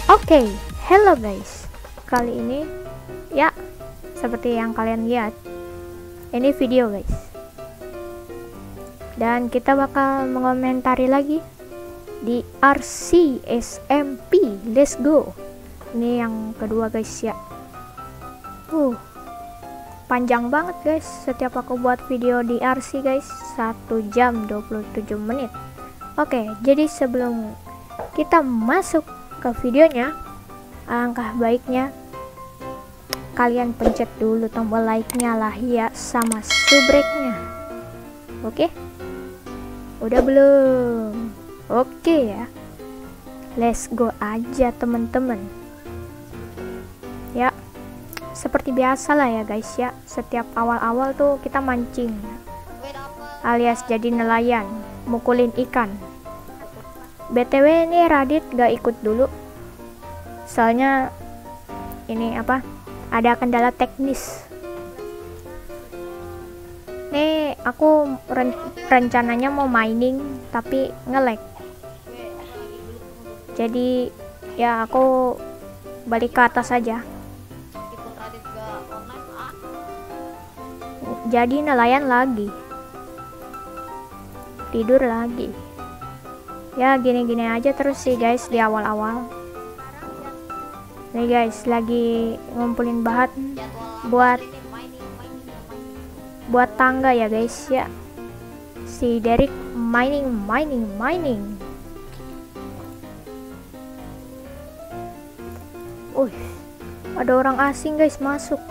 Oke, hello guys. Kali ini ya seperti yang kalian lihat, ini video guys. Dan kita bakal mengomentari lagi di RC SMP. Let's go. Ini yang kedua guys ya. Panjang banget guys. Setiap aku buat video di RC guys, 1 jam 27 menit. Oke, jadi sebelum kita masuk ke videonya, alangkah baiknya kalian pencet dulu tombol like-nya lah ya, sama subrek-nya. Oke? Udah belum? Oke ya. Let's go aja teman-teman. Ya, seperti biasa lah ya guys ya. Setiap awal-awal tuh kita mancing, alias jadi nelayan, mukulin ikan. BTW ini Radit gak ikut dulu, soalnya ini ada kendala teknis. Nih aku rencananya mau mining tapi nge-lag, jadi ya aku balik ke atas aja. Jadi nelayan lagi, tidur lagi. Ya gini-gini aja terus sih guys di awal-awal. Nih guys, lagi ngumpulin bahan buat tangga ya guys ya. Si Derek mining. Ada orang asing guys masuk.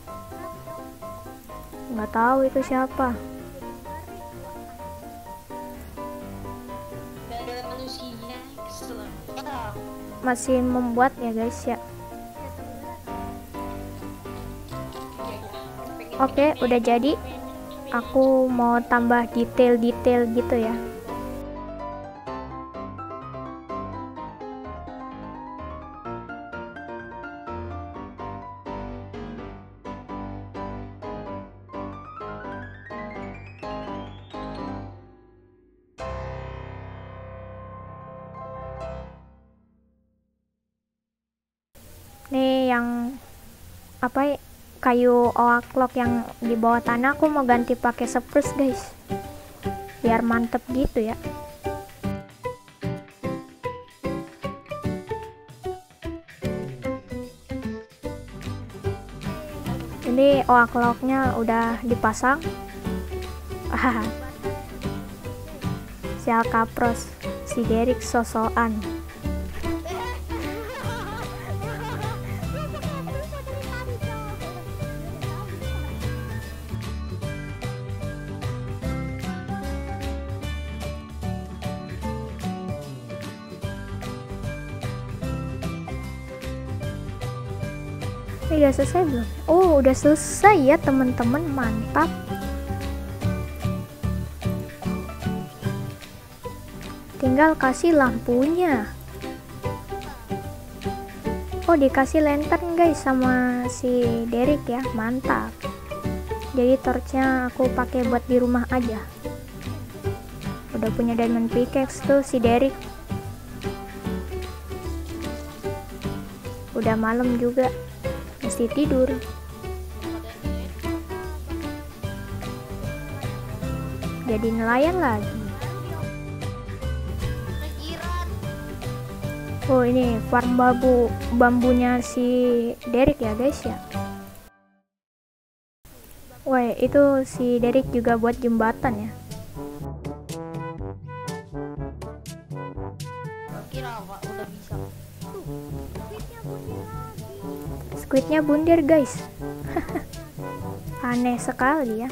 Nggak tahu itu siapa. Masih membuat ya guys ya. Oke, udah jadi. Aku mau tambah detail-detail gitu ya. Nih yang kayu oak log yang di bawah tanah aku mau ganti pakai spruce guys, biar mantep gitu ya. Ini oak lognya udah dipasang. Si Alcapros, si Derek sosokan. Udah selesai belum? Oh, udah selesai ya teman-teman, mantap. Tinggal kasih lampunya. Oh, dikasih lantern guys sama si Derek ya, mantap. Jadi torchnya aku pakai buat di rumah aja. Udah punya diamond pickaxe tuh si Derek. Udah malam juga, mesti tidur. Jadi nelayan lagi. Oh, ini farm bambunya si Derek ya guys ya. Wah, itu si Derek juga buat jembatan ya. Udah bisa. Squidnya bundir guys. Aneh sekali ya.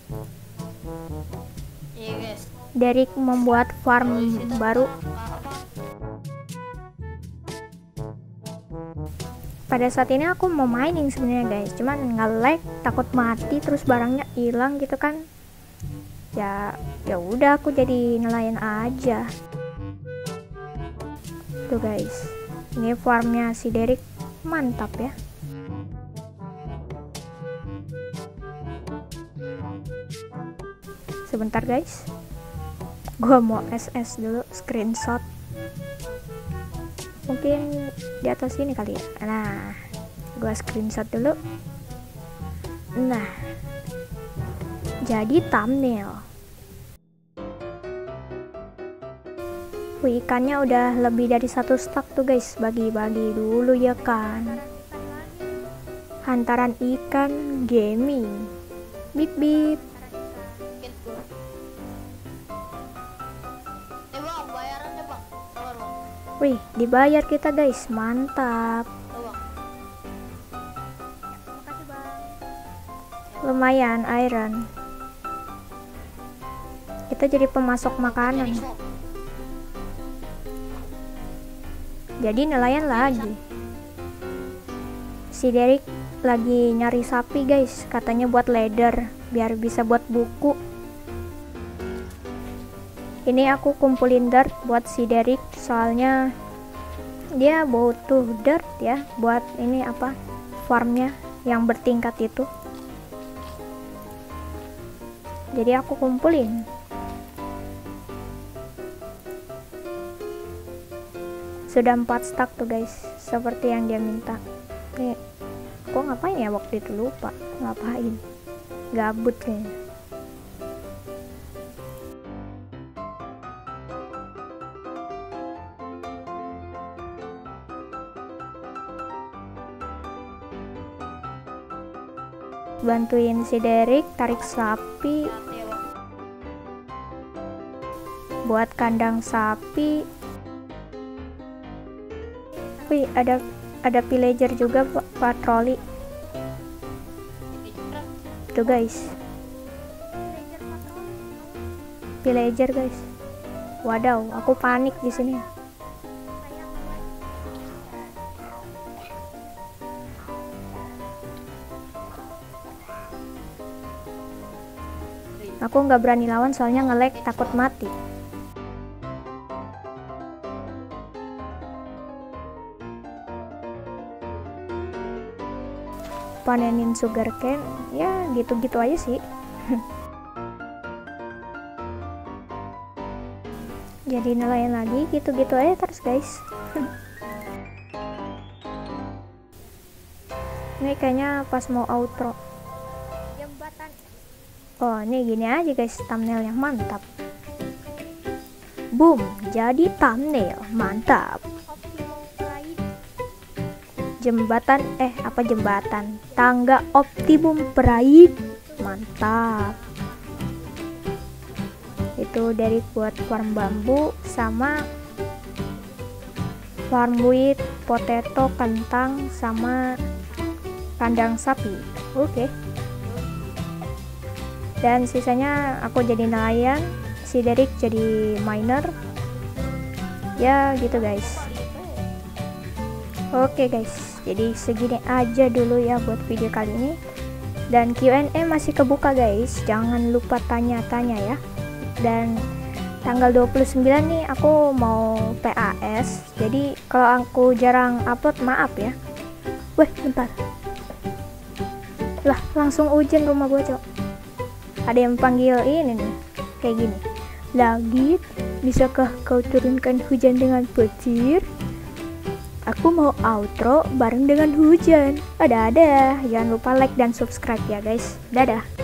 Iya guys. Derek membuat farm baru. Pada saat ini aku mau mining sebenarnya guys, cuman nge-lag, takut mati terus barangnya hilang gitu kan. Ya udah aku jadi nelayan aja. Tuh guys, ini farmnya si Derek mantap ya. Sebentar guys, gua mau SS dulu, screenshot. Mungkin di atas sini kali ya. Nah, gua screenshot dulu. Nah, jadi thumbnail. Wih, ikannya udah lebih dari 1 stak tuh guys. Bagi-bagi dulu ya kan. Hantaran ikan gaming. Bip bip. Bang, bayarannya bang. Sabar bang. Wih, dibayar kita guys. Mantap. Bang. Lumayan iron. Kita jadi pemasok makanan. Jadi nelayan lagi. Si Derek lagi nyari sapi guys, katanya buat leather biar bisa buat buku. Ini aku kumpulin dirt buat si Derek, soalnya dia butuh dirt ya buat ini apa, farmnya yang bertingkat itu. Jadi aku kumpulin. Sudah 4 stack tuh guys, seperti yang dia minta. Nih, kok ngapain ya waktu itu, lupa ngapain, gabut kayaknya. Bantuin si Derek tarik sapi buat kandang sapi. Wih, ada villager juga patroli tuh guys. Villager guys. Wadaw, aku panik di sini. Aku nggak berani lawan soalnya nge-lag, takut mati. Panenin sugarcane ya gitu-gitu aja sih. Jadi nelayan lagi gitu-gitu aja terus guys. Ini kayaknya pas mau outro. Oh, ini gini aja guys thumbnailnya, mantap. Boom, jadi thumbnail mantap. Jembatan tangga optimum pride, mantap. Itu dari buat farm bambu sama farm wheat, potato, kentang, sama kandang sapi. Oke. Dan sisanya aku jadi nelayan, si Derek jadi miner. Ya gitu guys. Oke guys, jadi segini aja dulu ya buat video kali ini. Dan Q&A masih kebuka guys, jangan lupa tanya-tanya ya. Dan tanggal 29 nih aku mau PAS, jadi kalau aku jarang upload maaf ya. Weh, bentar. Lah, langsung hujan rumah gua, Cok. Ada yang panggil ini nih, kayak gini. Langit, bisakah kau turunkan hujan dengan petir? Aku mau outro bareng dengan hujan. Ada-ada. Jangan lupa like dan subscribe ya guys. Dadah.